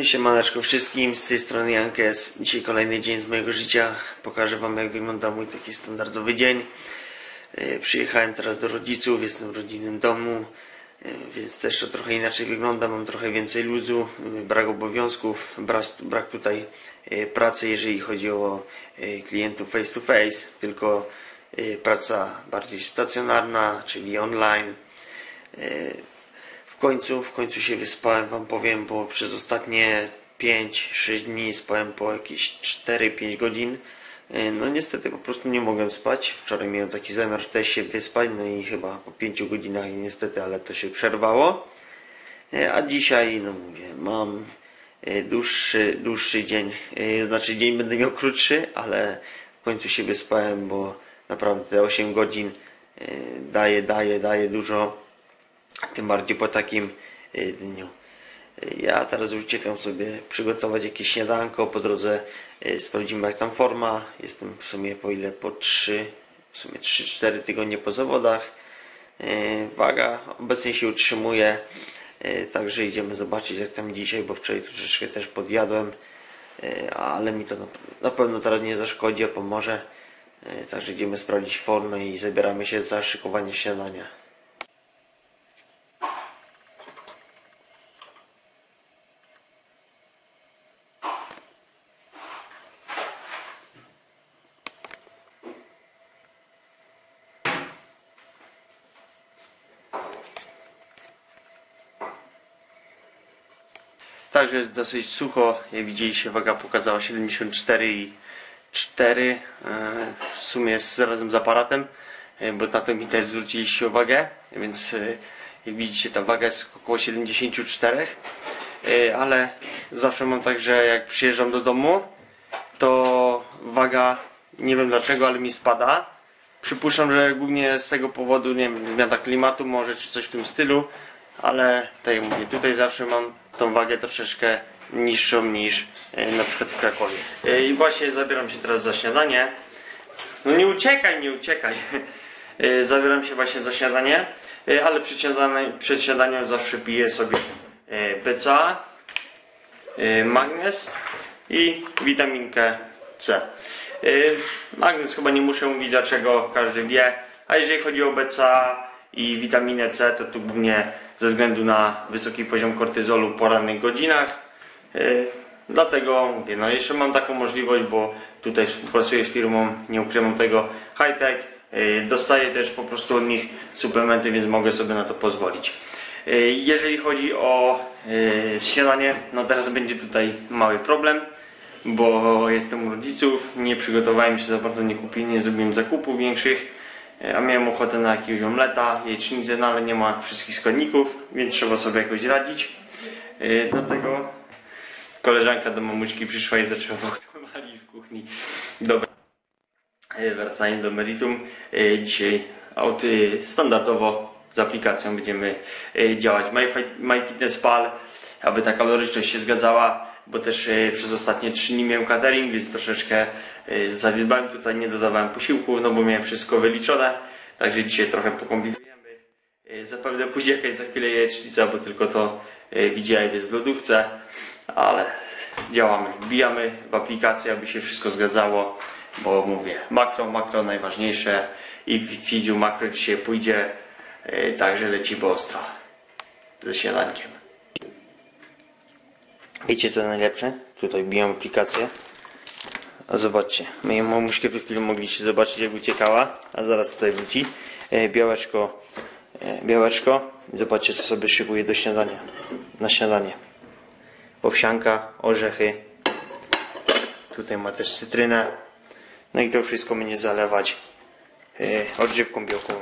Siemaneczko wszystkim, z tej strony Jankes. Dzisiaj kolejny dzień z mojego życia. Pokażę wam, jak wygląda mój taki standardowy dzień. Przyjechałem teraz do rodziców, jestem w rodzinnym domu, więc też to trochę inaczej wygląda. Mam trochę więcej luzu, brak obowiązków, brak tutaj pracy, jeżeli chodzi o klientów face to face, tylko praca bardziej stacjonarna, czyli online. W końcu się wyspałem, wam powiem, bo przez ostatnie 5-6 dni spałem po jakieś 4-5 godzin. No niestety po prostu nie mogłem spać. Wczoraj miałem taki zamiar też się wyspać, no i chyba po 5 godzinach niestety, ale to się przerwało. A dzisiaj, no mówię, mam dłuższy dzień, znaczy dzień będę miał krótszy, ale w końcu się wyspałem, bo naprawdę te 8 godzin daje dużo. Tym bardziej po takim dniu. Ja teraz uciekam sobie przygotować jakieś śniadanko. Po drodze sprawdzimy, jak tam forma. Jestem w sumie po 3-4 tygodnie po zawodach. Waga obecnie się utrzymuje. Także idziemy zobaczyć, jak tam dzisiaj, bo wczoraj troszeczkę też podjadłem. Ale mi to na pewno teraz nie zaszkodzi, a pomoże. Także idziemy sprawdzić formę i zabieramy się za szykowanie śniadania. Także jest dosyć sucho, jak widzieliście, waga pokazała 74,4. W sumie jest zarazem z aparatem, bo na to mi też zwróciliście uwagę, więc jak widzicie, ta waga jest około 74, ale zawsze mam tak, że jak przyjeżdżam do domu, to waga, nie wiem dlaczego, ale mi spada. Przypuszczam, że głównie z tego powodu, nie wiem, zmiana klimatu może, czy coś w tym stylu, ale tak jak mówię, tutaj zawsze mam tą wagę troszeczkę niższą niż na przykład w Krakowie. I właśnie zabieram się teraz za śniadanie. No nie uciekaj. Zabieram się właśnie za śniadanie, ale przed śniadaniem zawsze piję sobie BCA, magnez i witaminkę C. Magnez chyba nie muszę mówić dlaczego, każdy wie. A jeżeli chodzi o BCA i witaminę C, to tu głównie ze względu na wysoki poziom kortyzolu po rannych godzinach. Dlatego mówię, no jeszcze mam taką możliwość, bo tutaj współpracuję z firmą, nie ukrywam tego, Hightech. Dostaję też po prostu od nich suplementy, więc mogę sobie na to pozwolić. Jeżeli chodzi o śniadanie, no teraz będzie tutaj mały problem, bo jestem u rodziców, nie przygotowałem się za bardzo, nie zrobiłem zakupów większych. A miałem ochotę na jakiegoś omleta, jajecznicę, no ale nie ma wszystkich składników, więc trzeba sobie jakoś radzić. Dlatego koleżanka do mamuśki przyszła i zaczęła walić w kuchni. Dobra, wracając do meritum. Dzisiaj standardowo z aplikacją będziemy działać MyFitnessPal, aby ta kaloryczność się zgadzała, bo też przez ostatnie 3 dni miałem catering, więc troszeczkę zaniedbałem tutaj, nie dodawałem posiłków, no bo miałem wszystko wyliczone, także dzisiaj trochę pokombinujemy. Zapewne pójdzie jakaś za chwilę jajecznica, bo tylko to widziałem jest w lodówce, ale działamy, wbijamy w aplikację, aby się wszystko zgadzało, bo mówię, makro najważniejsze i w Fidziu makro dzisiaj pójdzie, także lecimy ostro ze śniadankiem. Wiecie co najlepsze? Tutaj wbijam aplikację. A zobaczcie, moją mamuśkę przed chwilą mogliście zobaczyć, jak uciekała, a zaraz tutaj wróci. Białeczko. Zobaczcie, co sobie szykuję do śniadania. Na śniadanie. Owsianka, orzechy. Tutaj ma też cytrynę. No i to wszystko będzie zalewać odżywką białkową.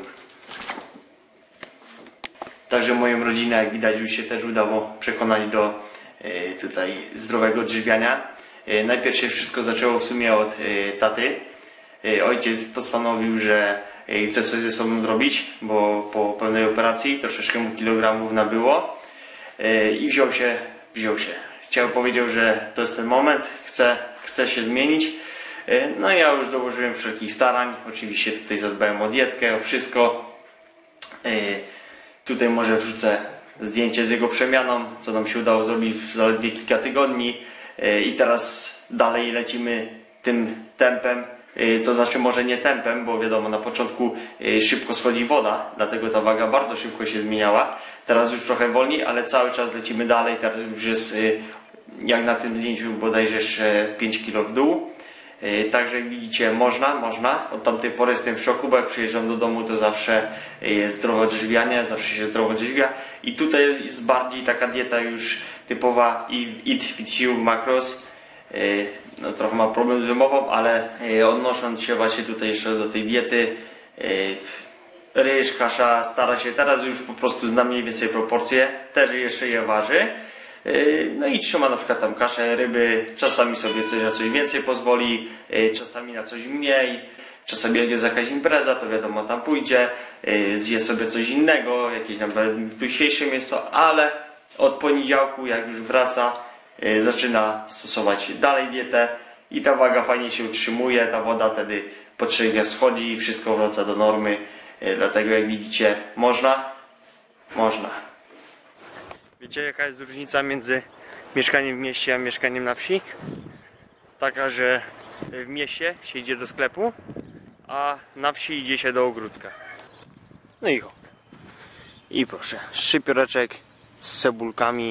Także moją rodzinę, jak widać, już się też udało przekonać do tutaj zdrowego odżywiania. Najpierw się wszystko zaczęło w sumie od taty. Ojciec postanowił, że chce coś ze sobą zrobić, bo po pewnej operacji troszeczkę mu kilogramów nabyło i wziął się. Powiedział, że to jest ten moment, chce się zmienić. No ja już dołożyłem wszelkich starań. Oczywiście tutaj zadbałem o dietkę, o wszystko. Tutaj może wrzucę zdjęcie z jego przemianą, co nam się udało zrobić w zaledwie kilka tygodni. I teraz dalej lecimy tym tempem. To znaczy może nie tempem, bo wiadomo, na początku szybko schodzi woda, dlatego ta waga bardzo szybko się zmieniała. Teraz już trochę wolniej, ale cały czas lecimy dalej. Teraz już jest jak na tym zdjęciu bodajże jeszcze 5 kg w dół. Także jak widzicie, można. Od tamtej pory jestem w szoku, bo jak przyjeżdżam do domu, to zawsze jest zdrowe odżywianie, zawsze się zdrowo odżywia. I tutaj jest bardziej taka dieta już typowa Eat Fit You Macros. No, trochę ma problem z wymową, ale odnosząc się właśnie tutaj jeszcze do tej diety, ryż, kasza, stara się, teraz już po prostu zna mniej więcej proporcje, też jeszcze je waży. No i trzyma na przykład tam kaszę, ryby, czasami sobie coś na coś więcej pozwoli, czasami na coś mniej, czasami jak jest jakaś impreza, to wiadomo, tam pójdzie, zje sobie coś innego, jakieś nawet tuśniejsze mięso, ale od poniedziałku, jak już wraca, zaczyna stosować dalej dietę i ta waga fajnie się utrzymuje, ta woda wtedy po 3 dniach schodzi i wszystko wraca do normy, dlatego jak widzicie, można. Wiecie, jaka jest różnica między mieszkaniem w mieście a mieszkaniem na wsi? Taka, że w mieście się idzie do sklepu, a na wsi idzie się do ogródka. No i hop. I proszę, szczypioreczek z cebulkami.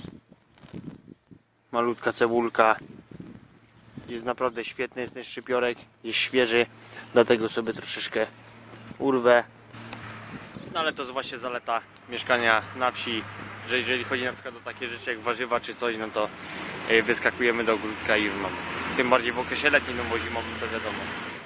Malutka cebulka. Jest naprawdę świetny, jest ten szczypiorek, jest świeży, dlatego sobie troszeczkę urwę. No ale to jest właśnie zaleta mieszkania na wsi, że jeżeli chodzi na przykład o takie rzeczy jak warzywa czy coś, no to wyskakujemy do ogródka i już mamy. Tym bardziej w okresie letnim, no bo zimowym to wiadomo.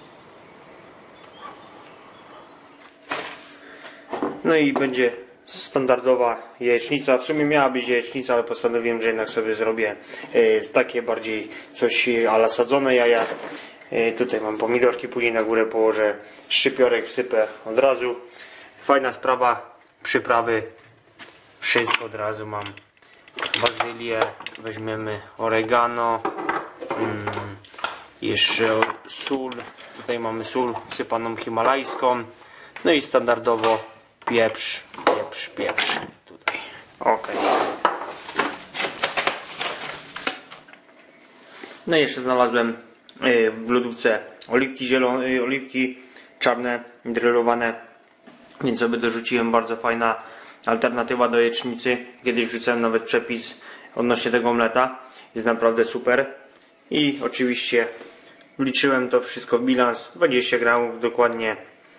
No i będzie standardowa jajecznica. W sumie miała być jajecznica, ale postanowiłem, że jednak sobie zrobię takie bardziej coś a la sadzone jaja. Tutaj mam pomidorki, później na górę położę szczypiorek, wsypę od razu. Fajna sprawa, przyprawy, wszystko od razu mam. Bazylię, weźmiemy oregano, jeszcze sól. Tutaj mamy sól sypaną himalajską. No i standardowo pieprz tutaj. Ok. No i jeszcze znalazłem w lodówce oliwki zielone, oliwki czarne, drylowane, więc sobie dorzuciłem. Bardzo fajna alternatywa do jajecznicy. Kiedyś wrzucałem nawet przepis odnośnie tego omleta. Jest naprawdę super. I oczywiście wliczyłem to wszystko w bilans. 20 gramów dokładnie,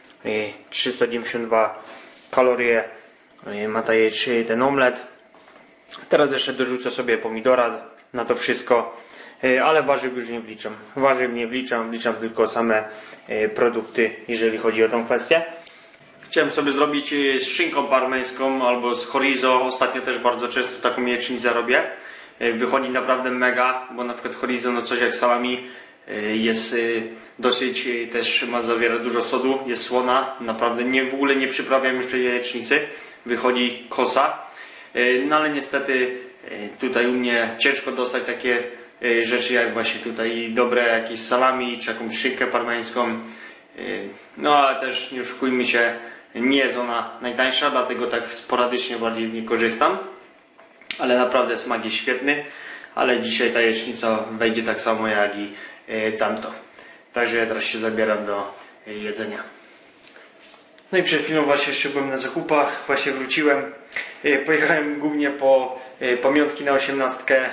392 kalorie ma ten omlet. Teraz jeszcze dorzucę sobie pomidora na to wszystko, ale warzyw już nie wliczam. Warzyw nie wliczam, wliczam tylko same produkty, jeżeli chodzi o tą kwestię. Chciałem sobie zrobić z szynką parmeńską albo z chorizo. Ostatnio też bardzo często taką jajecznicę robię. Wychodzi naprawdę mega, bo na przykład chorizo, no coś jak salami, jest dosyć, też zawiera dużo sodu, jest słona. Naprawdę w ogóle nie przyprawiam jeszcze jajecznicy. Wychodzi kosa. No ale niestety tutaj u mnie ciężko dostać takie rzeczy jak właśnie tutaj dobre jakieś salami czy jakąś szynkę parmeńską. No ale też nie oszukujmy się, nie jest ona najtańsza, dlatego tak sporadycznie bardziej z niej korzystam. Ale naprawdę smak jest świetny. Ale dzisiaj ta jajecznica wejdzie tak samo jak i tamto. Także ja teraz się zabieram do jedzenia. No i przed chwilą właśnie jeszcze byłem na zakupach, właśnie wróciłem. Pojechałem głównie po pamiątki na 18.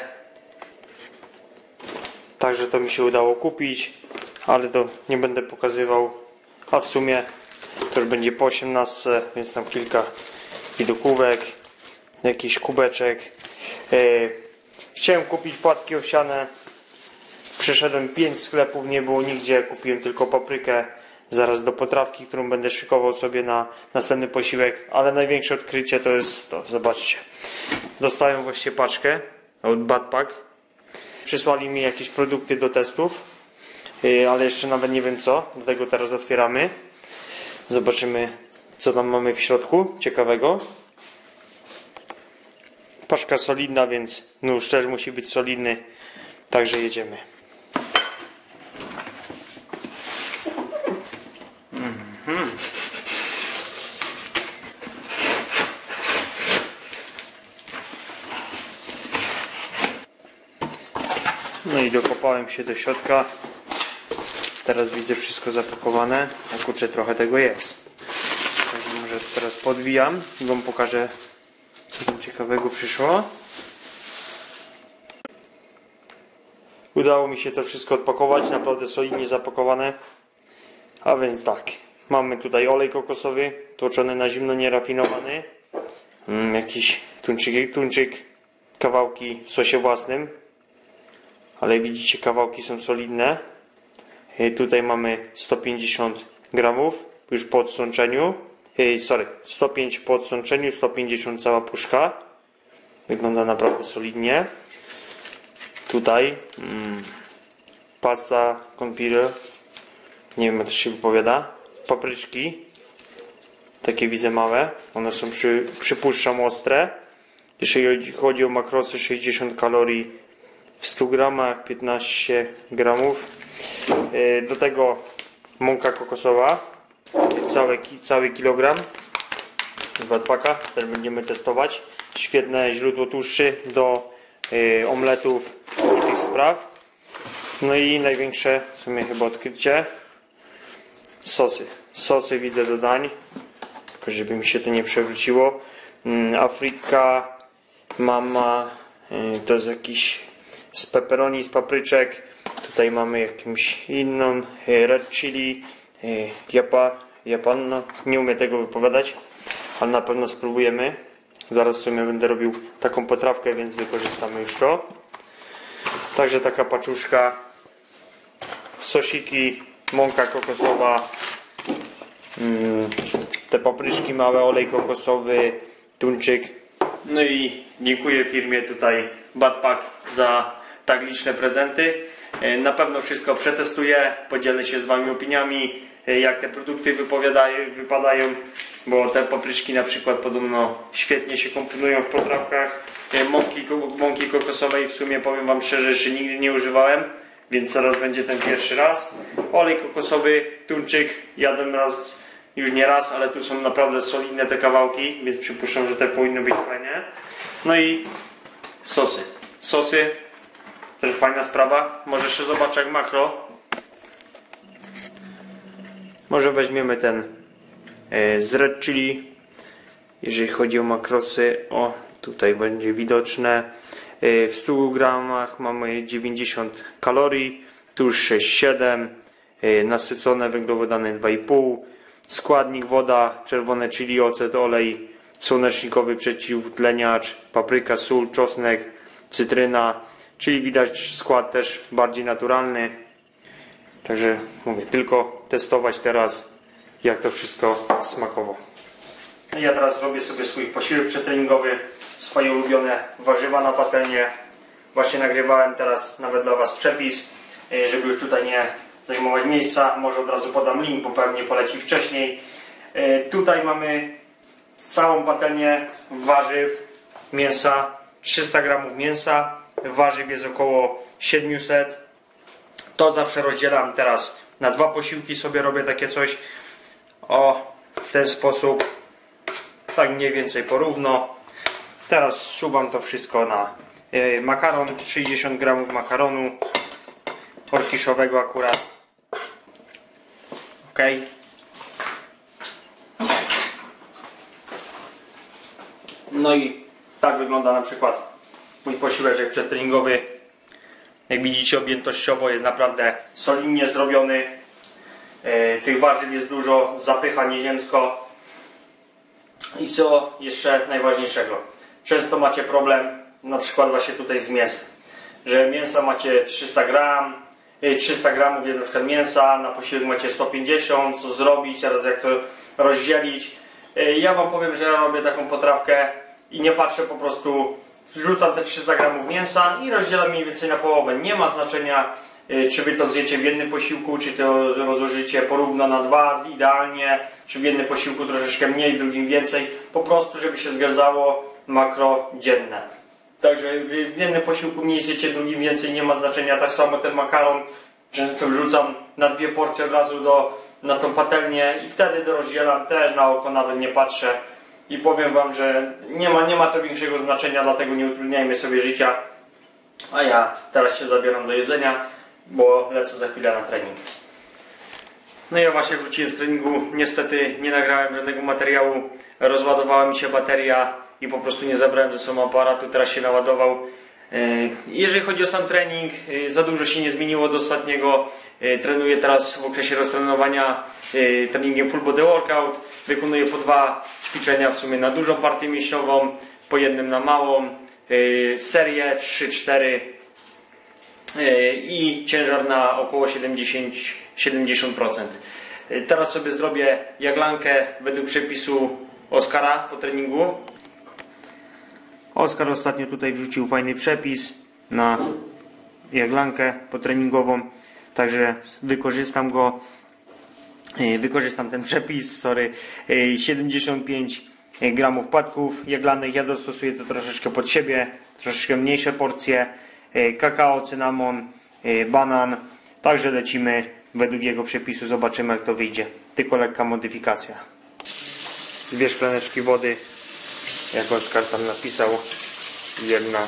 Także to mi się udało kupić, ale to nie będę pokazywał. A w sumie to już będzie po 18, więc tam kilka widokówek, jakiś kubeczek. Chciałem kupić płatki owsiane. Przeszedłem 5 sklepów, nie było nigdzie. Kupiłem tylko paprykę zaraz do potrawki, którą będę szykował sobie na następny posiłek. Ale największe odkrycie to jest to, zobaczcie. Dostałem właśnie paczkę od Badpack. Przysłali mi jakieś produkty do testów, ale jeszcze nawet nie wiem co. Dlatego teraz otwieramy. Zobaczymy, co tam mamy w środku ciekawego. Paczka solidna, więc nóż też musi być solidny. Także jedziemy. No i dokopałem się do środka. Teraz widzę wszystko zapakowane. A kurczę, trochę tego jest. Także może teraz podwijam i wam pokażę, co tam ciekawego przyszło. Udało mi się to wszystko odpakować, naprawdę solidnie zapakowane. A więc tak, mamy tutaj olej kokosowy, tłoczony na zimno, nierafinowany. Jakiś tuńczyk, kawałki w sosie własnym. Ale widzicie, kawałki są solidne. Tutaj mamy 150 gramów, już po odsączeniu. 105 po odsączeniu, 150 cała puszka. Wygląda naprawdę solidnie. Tutaj pasta confire, nie wiem jak to się wypowiada, papryczki, takie widzę małe, one są przypuszczam ostre. Jeśli chodzi o makrosy, 60 kalorii w 100 gramach, 15 gramów. Do tego mąka kokosowa, cały kilogram z Batpaka, też będziemy testować. Świetne źródło tłuszczy do omletów i tych spraw. No i największe w sumie chyba odkrycie, sosy widzę do dań, tylko żeby mi się to nie przewróciło. Afrika Mama, to jest jakiś z pepperoni, z papryczek. Tutaj mamy jakąś inną red chili, Japan, nie umiem tego wypowiadać, ale na pewno spróbujemy. Zaraz w sumie będę robił taką potrawkę, więc wykorzystamy już to. Także taka paczuszka, sosiki, mąka kokosowa, te papryczki małe, olej kokosowy, tuńczyk. No i dziękuję firmie tutaj Batpak za tak liczne prezenty. Na pewno wszystko przetestuję, podzielę się z wami opiniami, jak te produkty wypadają, bo te papryczki na przykład podobno świetnie się komponują w potrawkach. Mąki kokosowej w sumie powiem wam szczerze, że nigdy nie używałem, więc teraz będzie ten pierwszy raz. Olej kokosowy, tuńczyk, jadłem raz, już nie raz, ale tu są naprawdę solidne te kawałki, więc przypuszczam, że te powinny być fajne. No i sosy, też fajna sprawa. Może jeszcze zobaczę jak makro. Może weźmiemy ten z red chili. Jeżeli chodzi o makrosy, o tutaj będzie widoczne. W 100 gramach mamy 90 kalorii, tłuszcz 6,7, nasycone węglowodany 2,5, składnik woda, czerwone chili, ocet, olej słonecznikowy, przeciwutleniacz, papryka, sól, czosnek, cytryna, czyli widać skład też bardziej naturalny. Także mówię, tylko testować teraz jak to wszystko smakowo. Ja teraz robię sobie swój posiłek przetreningowy, swoje ulubione warzywa na patelnię. Właśnie nagrywałem teraz nawet dla was przepis, żeby już tutaj nie zajmować miejsca. Może od razu podam link, bo pewnie poleci wcześniej. Tutaj mamy całą patelnię warzyw, mięsa, 300 gramów mięsa, warzyw jest około 700. To zawsze rozdzielam teraz na dwa posiłki, sobie robię takie coś w ten sposób, tak mniej więcej porówno. Teraz zsuwam to wszystko na makaron, 60 gramów makaronu orkiszowego akurat. Ok. No i tak wygląda na przykład mój posiłek przedtreningowy. Jak widzicie, objętościowo jest naprawdę solidnie zrobiony. Tych warzyw jest dużo, zapycha nieziemsko. I co jeszcze najważniejszego? Często macie problem, na przykład właśnie tutaj z mięsem, że mięsa macie 300 gramów jest na przykład mięsa, na posiłek macie 150, co zrobić, teraz jak to rozdzielić. Ja wam powiem, że ja robię taką potrawkę i nie patrzę, po prostu wrzucam te 300 gramów mięsa i rozdzielam mniej więcej na połowę. Nie ma znaczenia, czy wy to zjecie w jednym posiłku, czy to rozłożycie porówno na dwa, idealnie, czy w jednym posiłku troszeczkę mniej, w drugim więcej. Po prostu, żeby się zgadzało makro dzienne. Także w jednym posiłku mniej zjecie, w drugim więcej, nie ma znaczenia. Tak samo ten makaron często wrzucam na dwie porcje od razu na tą patelnię i wtedy rozdzielam, też na oko nawet nie patrzę. I powiem wam, że nie ma to większego znaczenia, dlatego nie utrudniajmy sobie życia. A ja teraz się zabieram do jedzenia, bo lecę za chwilę na trening. No i ja właśnie wróciłem z treningu. Niestety nie nagrałem żadnego materiału. Rozładowała mi się bateria i po prostu nie zabrałem ze sobą aparatu. Teraz się naładował. Jeżeli chodzi o sam trening, za dużo się nie zmieniło do ostatniego. Trenuję teraz w okresie roztrenowania treningiem full body workout. Wykonuję po 2 ćwiczenia w sumie na dużą partię mięśniową, po jednym na małą. Serię 3-4 i ciężar na około 70%. Teraz sobie zrobię jaglankę według przepisu Oskara po treningu. Oskar ostatnio tutaj wrzucił fajny przepis na jaglankę potreningową, także wykorzystam go. Wykorzystam ten przepis, 75 gramów płatków jaglanych. Ja dostosuję to troszeczkę pod siebie, troszeczkę mniejsze porcje. Kakao, cynamon, banan. Także lecimy według jego przepisu, zobaczymy jak to wyjdzie. Tylko lekka modyfikacja. 2 szklaneczki wody, jak Oskar tam napisał. Jedna.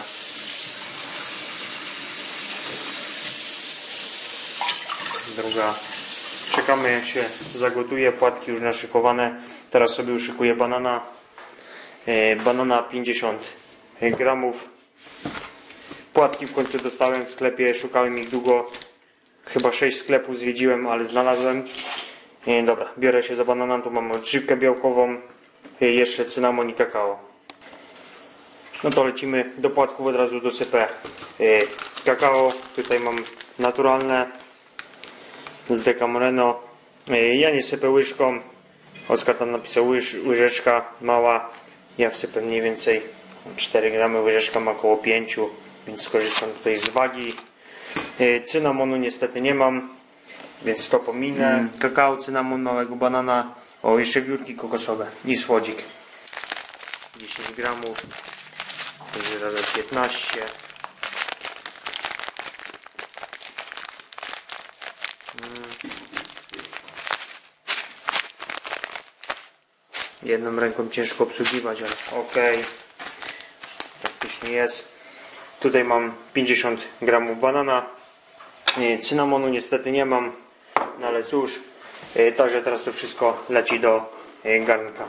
Druga. Czekamy jak się zagotuje, płatki już naszykowane. Teraz sobie uszykuję banana. Banana 50 gramów. Płatki w końcu dostałem w sklepie, szukałem ich długo. Chyba 6 sklepów zwiedziłem, ale znalazłem. Dobra, biorę się za banana, tu mam odżywkę białkową, jeszcze cynamon i kakao. No to lecimy do płatków, od razu dosypę kakao. Tutaj mam naturalne z Decamoreno. Ja nie sypę łyżką. Oskar tam napisał łyżeczka mała. Ja wsypę mniej więcej 4 gramy, łyżeczka ma około 5, więc skorzystam tutaj z wagi. Cynamonu niestety nie mam, więc to pominę. Kakao, cynamon, małego banana. O, jeszcze wiórki kokosowe i słodzik. 10 gramów. Razem 15. Jedną ręką ciężko obsługiwać, ale ok. Praktycznie jest. Tutaj mam 50 gramów banana. Cynamonu niestety nie mam, no ale cóż. Także teraz to wszystko leci do garnka.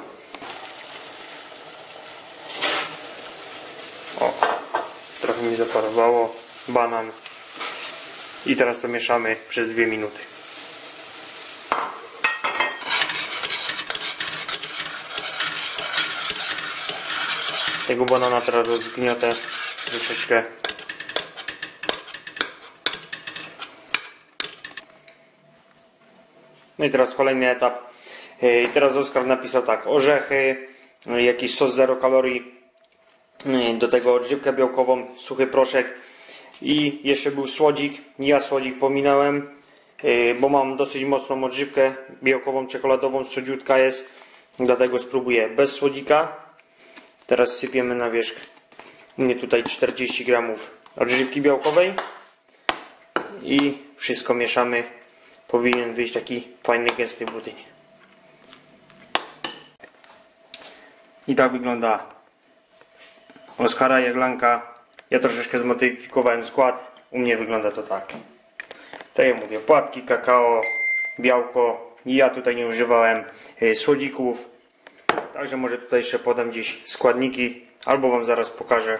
O, trochę mi zaparowało. Banan. I teraz to mieszamy przez 2 minuty. Tego banana teraz rozgniotę troszeczkę. No i teraz kolejny etap. I teraz Oskar napisał tak: orzechy, jakiś sos 0 kalorii, do tego odżywkę białkową, suchy proszek i jeszcze był słodzik. Ja słodzik pominąłem, bo mam dosyć mocną odżywkę białkową, czekoladową, słodziutka jest, dlatego spróbuję bez słodzika. Teraz sypiemy na wierzch. U mnie tutaj 40 gramów odżywki białkowej i wszystko mieszamy. Powinien wyjść taki fajny, gęsty budyń. I tak wygląda Oskara jaglanka. Ja troszeczkę zmodyfikowałem skład. U mnie wygląda to tak. Tak jak mówię, płatki, kakao, białko. Ja tutaj nie używałem słodzików. Także może tutaj jeszcze podam gdzieś składniki, albo wam zaraz pokażę.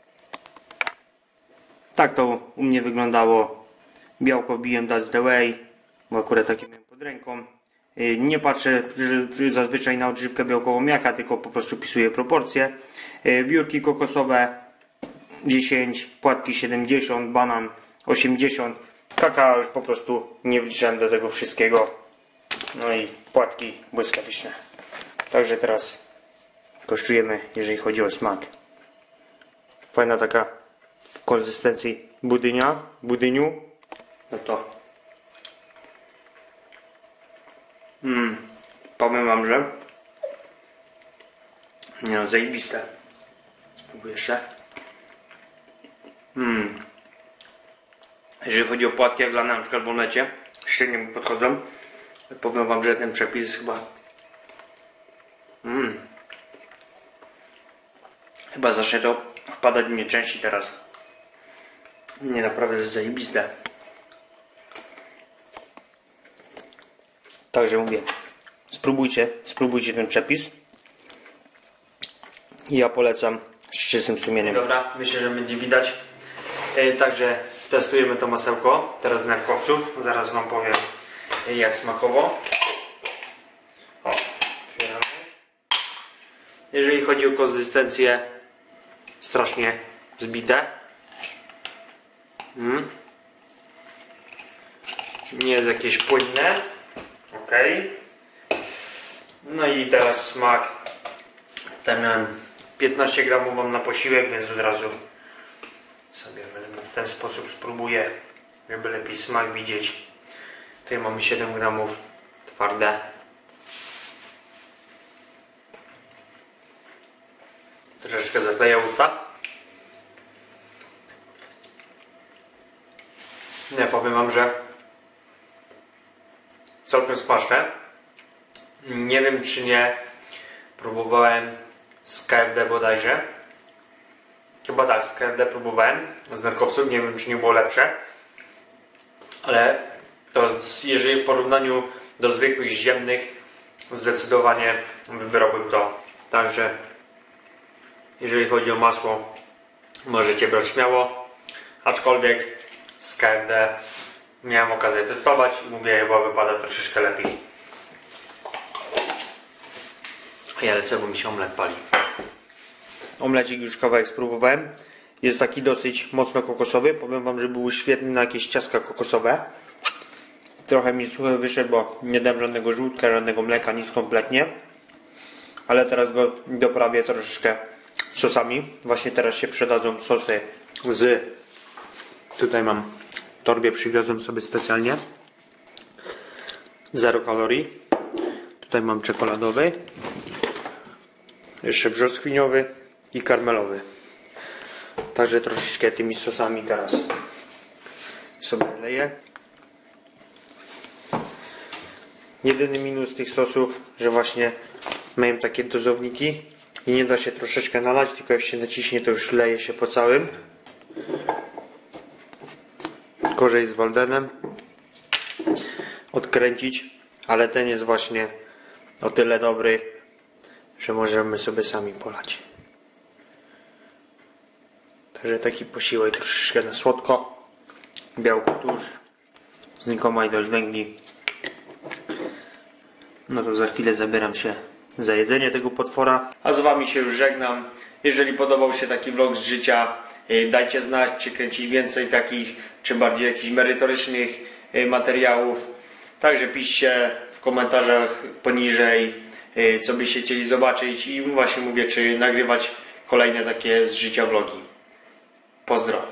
Tak to u mnie wyglądało. Białko wbiłem That's the Way, bo akurat takie miałem pod ręką. Nie patrzę zazwyczaj na odżywkę białkową jaka, tylko po prostu pisuję proporcje. Wiórki kokosowe 10, płatki 70, banan 80, kakao już po prostu nie wliczałem do tego wszystkiego. No i płatki błyskawiczne. Także teraz kosztujemy, jeżeli chodzi o smak. Fajna taka w konsystencji budyniu. No to powiem wam, że no, zajebiste. Spróbuję jeszcze. Jeżeli chodzi o płatki jaglane, na przykład w omlecie, średnio mi podchodzą. Powiem wam, że ten przepis chyba chyba zacznie to wpadać mnie częściej teraz. Nie, naprawdę jest zajebiste. Także mówię, spróbujcie ten przepis. Ja polecam z czystym sumieniem. Dobra, myślę, że będzie widać. Także testujemy to masełko. Teraz z nerkowców. Zaraz wam powiem, jak smakowo. O, otwieramy. Jeżeli chodzi o konsystencję, strasznie zbite. Nie jest jakieś płynne. Ok. No i teraz smak. Tam miałem 15 gramów mam na posiłek, więc od razu sobie wezmę w ten sposób, spróbuję, żeby lepiej smak widzieć. Tutaj mamy 7 gramów twarde. Troszeczkę zakleję usta. Nie, powiem wam, że całkiem smaczne. Nie wiem, czy nie próbowałem z KFD bodajże. Chyba tak, z KFD próbowałem, z nerkowców, nie wiem, czy nie było lepsze. Ale to jeżeli w porównaniu do zwykłych ziemnych, zdecydowanie wybrałbym to. Także jeżeli chodzi o masło, możecie brać śmiało. Aczkolwiek z KFD miałem okazję testować i mówię, chyba wypada troszeczkę lepiej. Ja lecę, bo mi się omlet pali. Omlecik już kawałek spróbowałem. Jest taki dosyć mocno kokosowy. Powiem wam, że był świetny na jakieś ciastka kokosowe. Trochę mi suchy wyszedł, bo nie dałem żadnego żółtka, żadnego mleka, nic kompletnie. Ale teraz go doprawię troszeczkę sosami. Właśnie teraz się przydadzą sosy z... Tutaj mam w torbie, przywiozłem sobie specjalnie. 0 kalorii. Tutaj mam czekoladowy. Jeszcze brzoskwiniowy i karmelowy. Także troszeczkę tymi sosami teraz sobie leję. Jedyny minus tych sosów, że właśnie mają takie dozowniki i nie da się troszeczkę nalać, tylko jak się naciśnie, to już leje się po całym. Gorzej z Waldenem odkręcić, ale ten jest właśnie o tyle dobry, że możemy sobie sami polać. Także taki posiłek troszeczkę na słodko. Białko tuż, znikoma ilość węgli. No to za chwilę zabieram się za jedzenie tego potwora. A z wami się już żegnam. Jeżeli podobał się taki vlog z życia, dajcie znać, czy kręcić więcej takich, czy bardziej jakichś merytorycznych materiałów. Także piszcie w komentarzach poniżej, co byście chcieli zobaczyć i właśnie mówię, czy nagrywać kolejne takie z życia vlogi. Pozdro.